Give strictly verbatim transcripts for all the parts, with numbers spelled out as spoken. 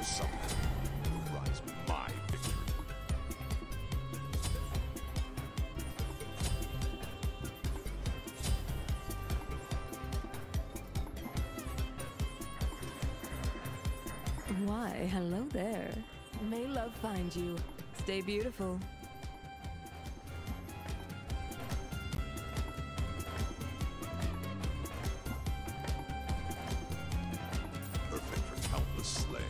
There's something that rides my victory. Why, hello there. May love find you. Stay beautiful. Perfect for countless slaying.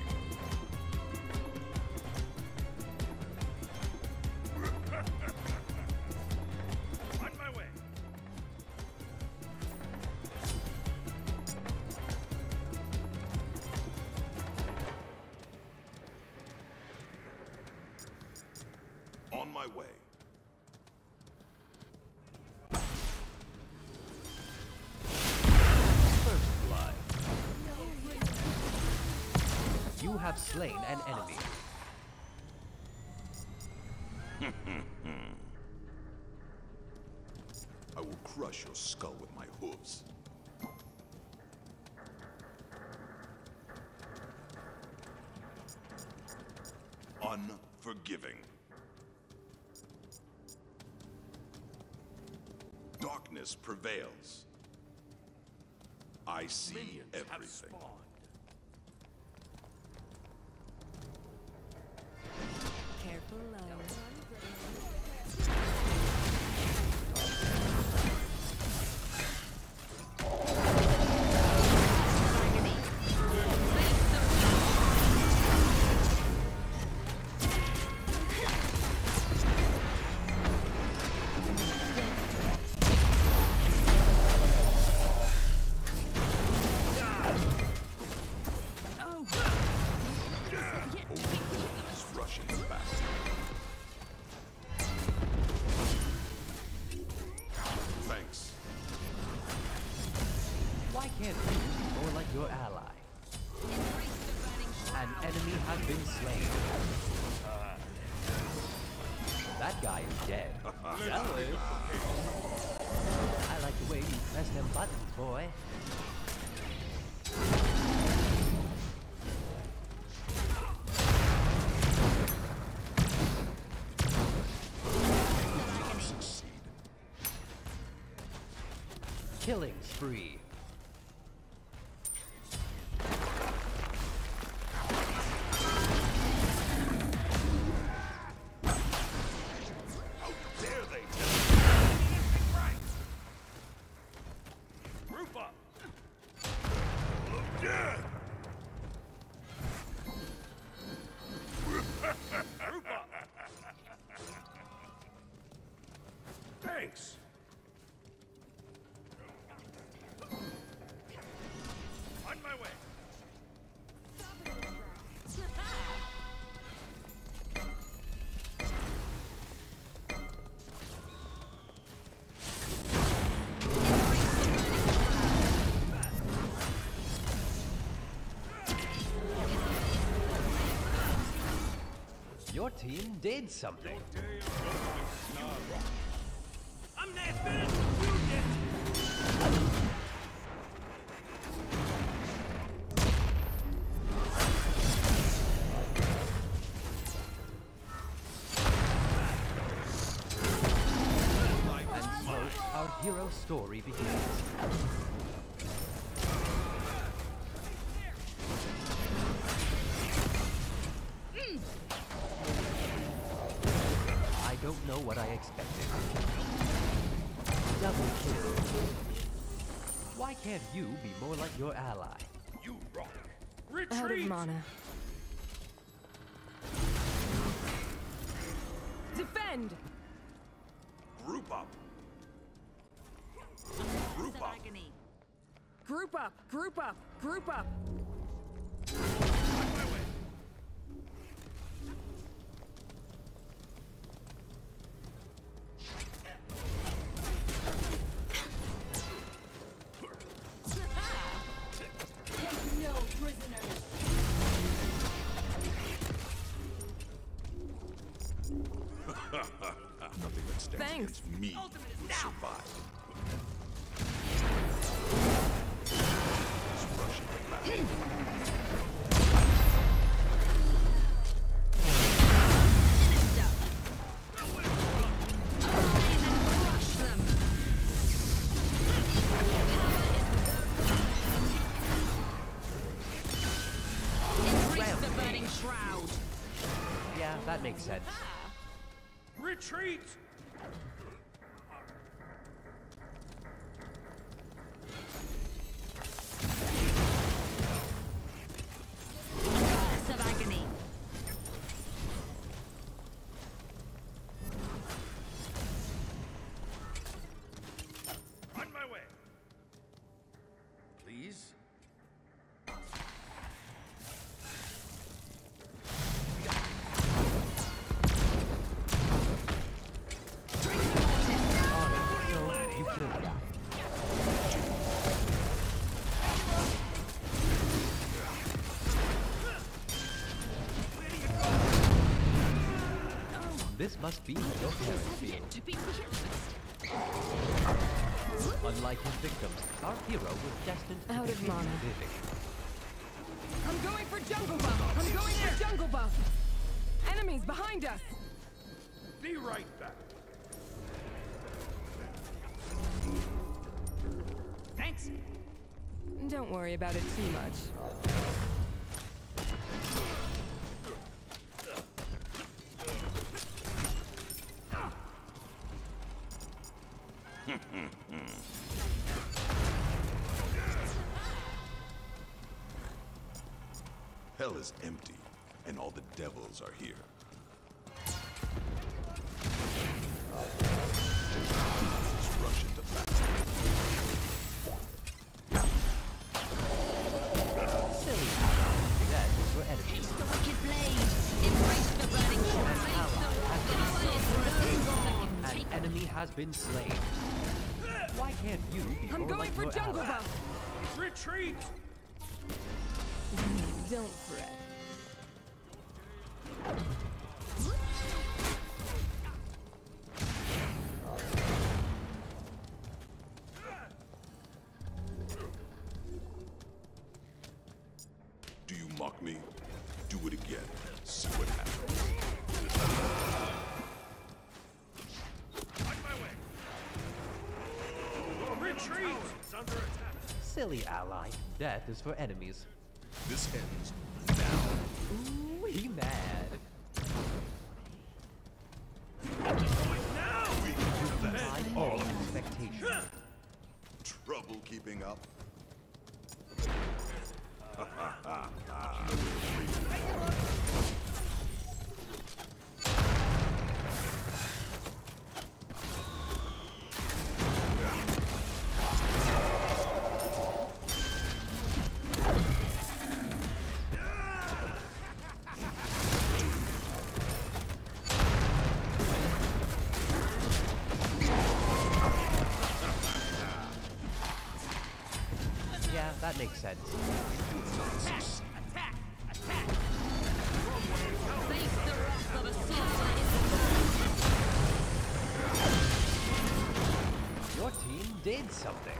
On my way. On my way. First blood. You have slain an enemy. I will crush your skull with my hooves. Unforgiving. Darkness prevails. I see Minions have everything. spawned. Careful, love. Is rushing fast. Thanks. Why can't you be more like your ally? An enemy has been slain. That guy is dead. Jealous. I like the way you press them buttons, boy. Succeed. Killing spree. How dare they tell Group up. Yeah! Group up. Thanks. On my way. Your team did something. I'm not finished. You get. And so, our hero story begins. I don't know what I expected. Double kill. Why can't you be more like your ally? You rock. Out of Retreat. mana. Defend! Group up. Group up. Group up! Group up! Group up! On my way. No prisoners! Nothing that stands Thanks. against me will survive. It's rushing back. that makes sense. Retreat! Curse of agony. On my way. Please? So you killed him. This must be what your parents feel. To be witnessed. Unlike his victims, our hero was destined to Out of continue mana. living. I'm going for jungle buff. I'm going for jungle buff. Enemies behind us. Be right back. Thanks. Don't worry about it too much. Hell is empty, and all the devils are here. Let's rush into battle. Silly ally. That is for enemies. The wicked blade. Embrace the burning An enemy has been slain. Why can't you be I'm more going like for your jungle ally? buff. Retreat! Don't fret. Do you mock me? Do it again. See what happens. On my way. Retreat! It's under attack. Silly ally. Death is for enemies. This ends now. Ooh, he mad. Now! Defy all expectations. Trouble keeping up. Yeah, that makes sense. Attack! Attack! Face the wrath of a silver. Your team did something.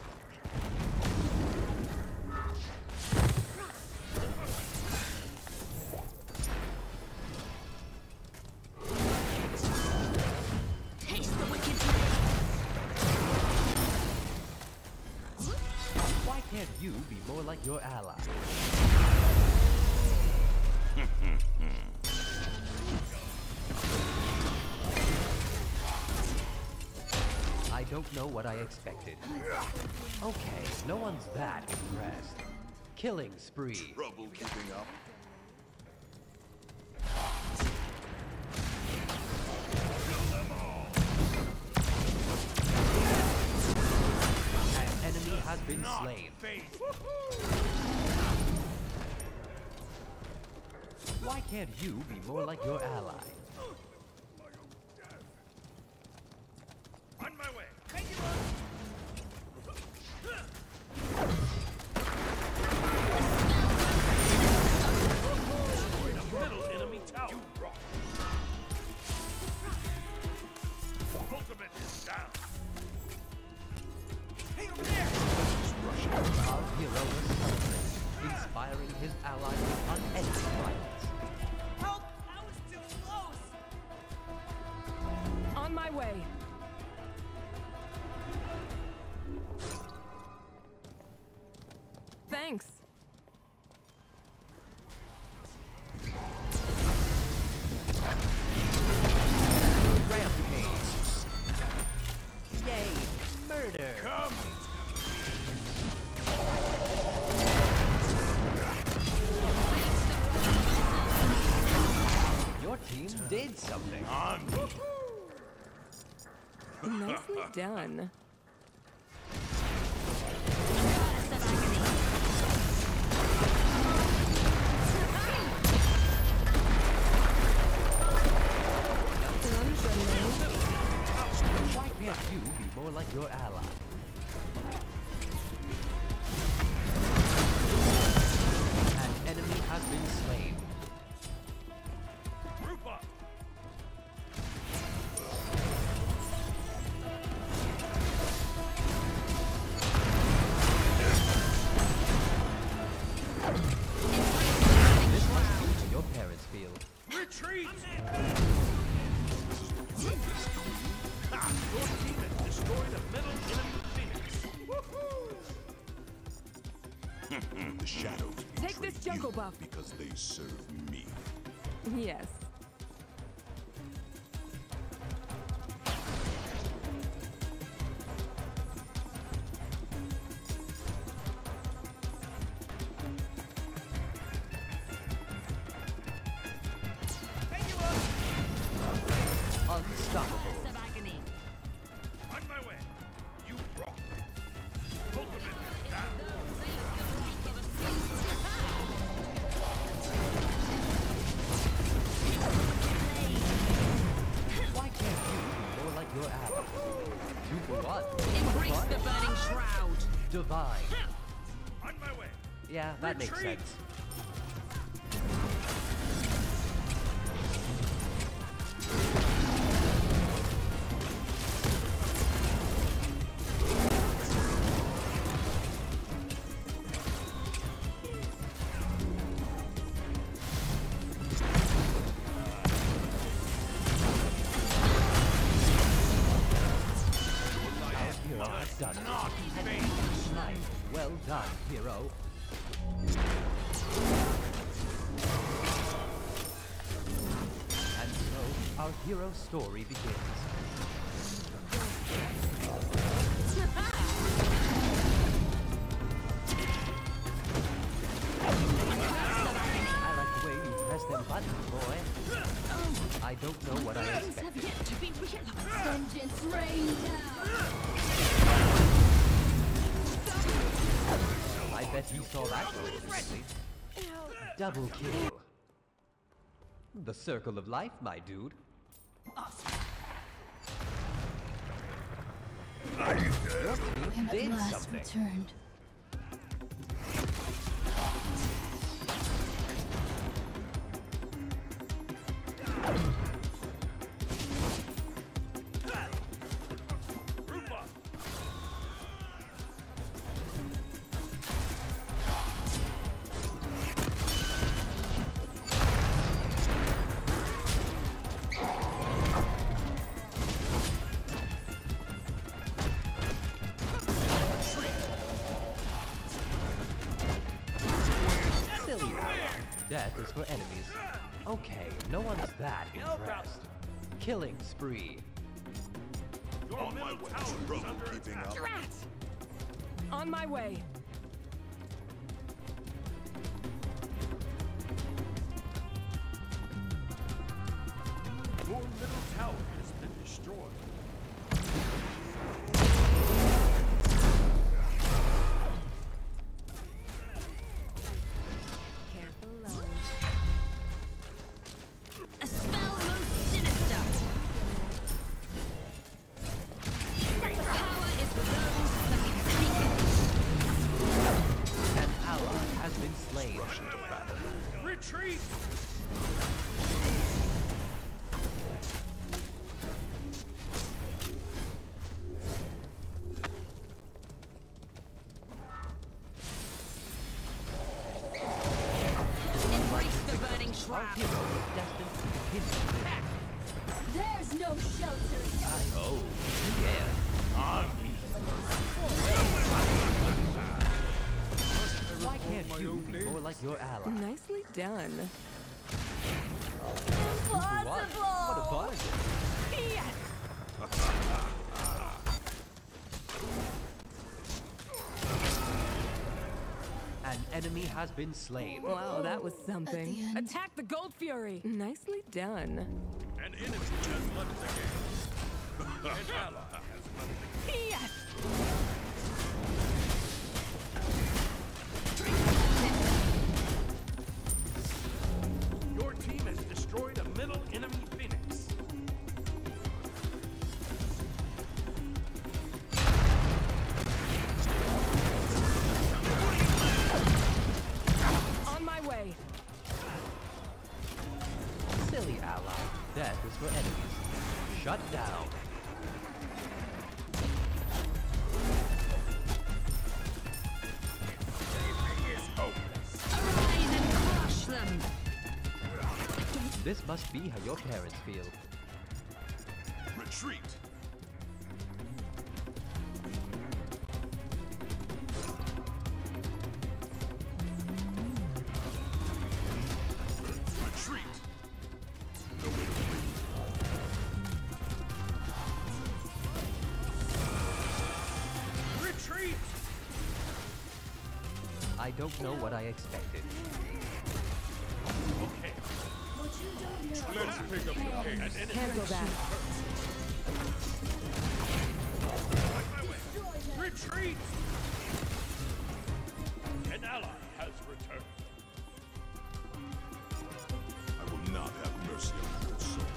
Taste the wicked blade. Why can't you be more like your ally? I don't know what I expected. Okay, no one's that impressed. Killing spree. Trouble keeping up. An enemy has been slain. Faith. Why can't you be more like your ally? On my way. Middle enemy tower. You rock. Ultimate is down. Hey, over there! Our hero was selfless, inspiring his allies with unending violence. Help! I was too close! On my way. Thanks. better. Come! Your team did something. On! Nicely done. Goddess of agony. Why can't you be more like your ally? An enemy has been slain. Group up! This must be to your parents' field. Retreat! Ha! Your team has destroyed a middle enemy phoenix. The shadows Take betray this jungle you buff. because they serve me. Yes. Unstoppable. Goddess of agony. On my way. You rock. Ultimate is down. Why can't you be more like your ally? Two for one. Embrace What? the burning shroud. Divine. On my way. Yeah, that makes Retreat. sense. Our hero has done it. Not faint. Nice. Well done, hero. And so, our hero's story begins. I like the way you press them buttons, boy. I don't know what I Have expected. yet to be realized. Vengeance rain down. I bet he saw that one instantly. Double kill. The circle of life, my dude. Your team At did last something. returned. Group up. Silly. Death is for enemies. Okay, no one's that impressed. Killing spree. Your On my middle way. tower is Trouble under keeping attack. up. Drat! On my way. Your middle tower has been destroyed. Careful, love. A spell most sinister. Power is for those that can take it. An ally has been slain. Retreat! Embrace the burning Our shroud. hero is destined to continue. There's no shelter. Oh, yeah. On me. Why can't you be more like your ally? Nicely done. What? What a bargain. Yes! An enemy has been slain. Wow, that was something. end. Attack the Gold Fury. Nicely done. An enemy has left the game. An ally has left the game. Yes. Your team has destroyed a middle enemy Phoenix. On my way. Silly ally. Death is for enemies. Shut down. Arise and crush them! This must be how your parents feel. Retreat. Retreat. No way to flee. Retreat! I don't know what I expected. Okay, What you don't know. let's pick up the pace. An enemy Cancel that. on my way. Destroy them. Retreat! An ally has returned. I will not have mercy on your soul.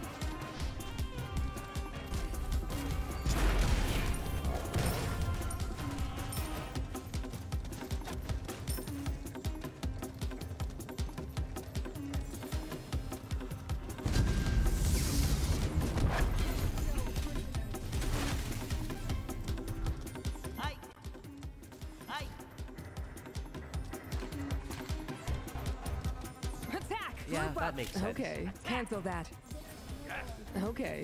Attack. Yeah, Group that up. makes sense. Okay. Cancel that. Okay.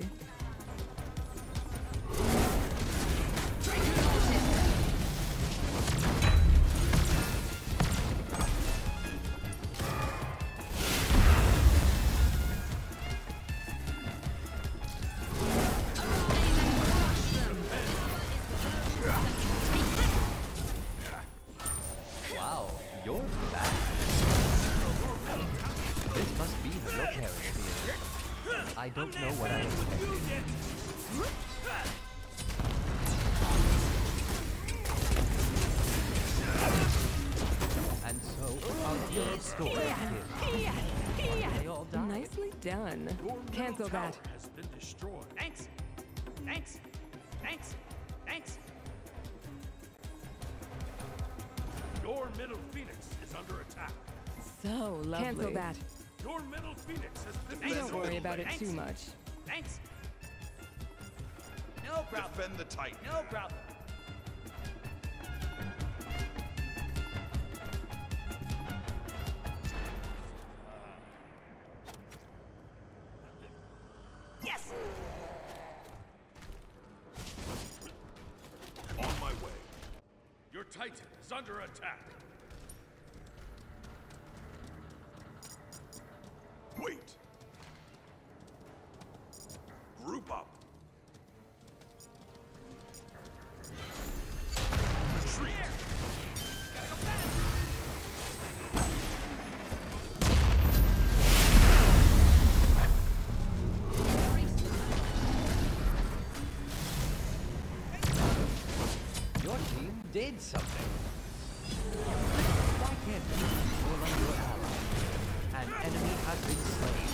Wow, you're back. This must be how your parents feel. I don't know what I expected. And so, our your story begins. They all died. Nicely done. Your middle Cancel tower that. has been destroyed. Thanks. Thanks. Thanks. Thanks. Your middle Phoenix is under attack. So lovely. Cancel that. Your middle Phoenix has been Thanks. Don't destroyed. worry about it Thanks. too much. Thanks. No problem. Defend the Titan. No problem. Yes. On my way. Your Titan is under attack. Wait. Group up. Retreat. Your team did something. Why can't you pull on your ally? An enemy has been slain.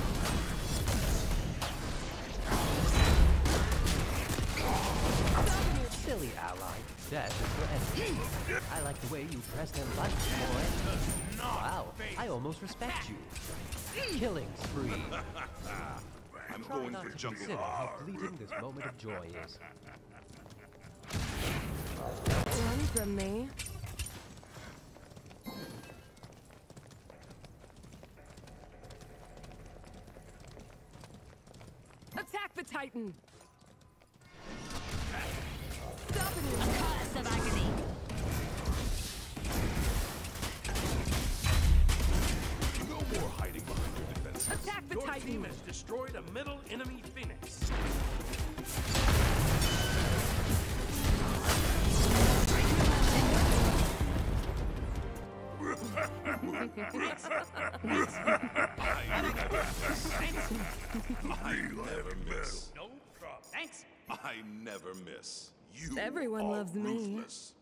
Silly ally. Death is for enemies. I like the way you press them buttons, boy. Wow, I almost respect you. Killing spree. I'm Try going not for to jungle consider how hard. fleeting this moment of joy is. Run from me. Attack the Titan. Stop it. A curse of agony. No more hiding behind your defenses. Attack the Your Titan. team has destroyed a middle enemy Phoenix. Thanks. Thanks. I never miss. Thanks. I never miss. No problem. Thanks. I never miss. You Everyone are loves me. ruthless.